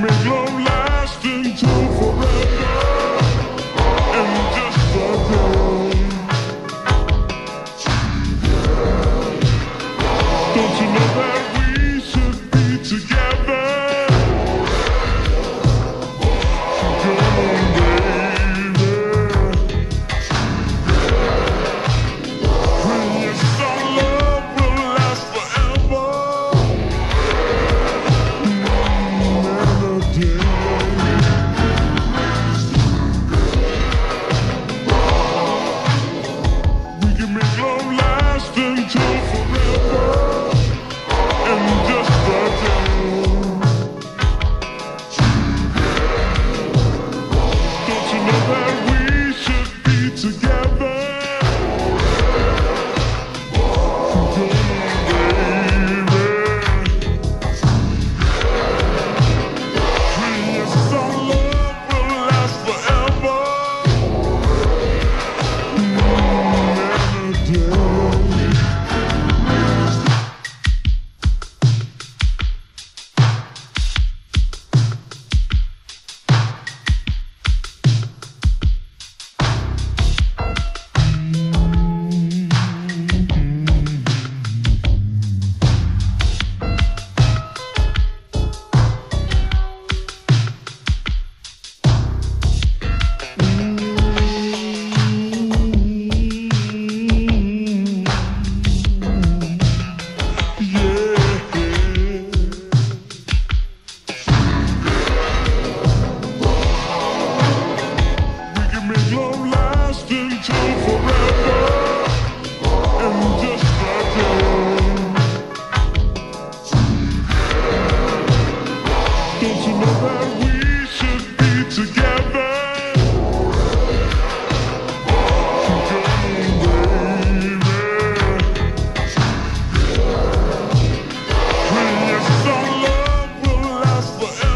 make love last until forever in just a day. Don't you know that we should be together? Come on, baby. Yes, our love will last forever. We can make love last until forever and just a day. Don't you know that we should be together? Come on, baby. Yes, our love will last forever. We can make love last until forever and just a day. Don't you know that we should be together? Come on, baby. Yes, our love will last forever.